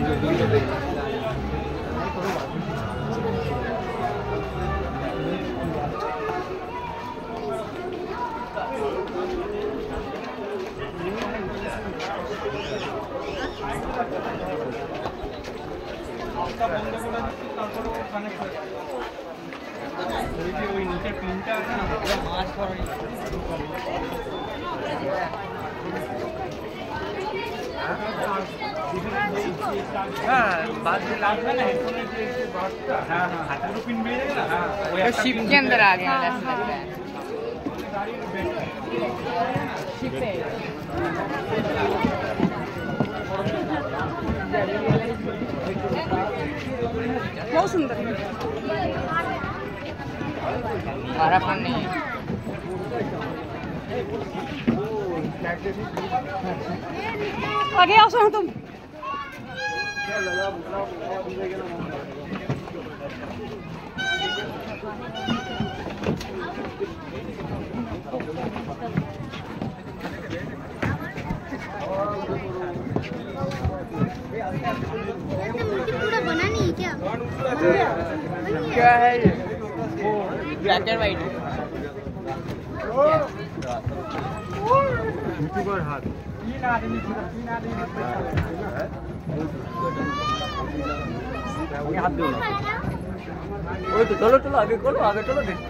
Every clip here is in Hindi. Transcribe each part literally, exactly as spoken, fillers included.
शिप के अंदर आ गया ऐसा लगता है। शिप है बहुत सुंदर है। हरा फन नहीं है। आगे आओ सुनो तुम। पूरा बना नहीं क्या? क्या है ये? वो ब्लैक एंड व्हाइट। यूट्यूबर हाथ। तीन आदमी तीन आदमी हाथ दो ना। ओए तो चलो चलो आगे चलो आगे चलो देख।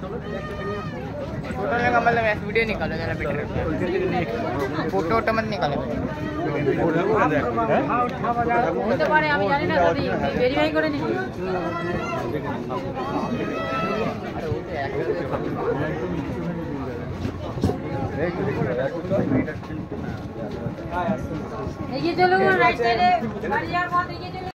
फोटो लेगा मतलब ऐसे वीडियो निकालो जरा बेटर। फोटो वोटो मत निकालो। तो पारे আমি জানি না যদি ভেরিফাই করে নিই। আরে ও তো এক ये चलो राइट साइड है बाहर यार वहां देखिए।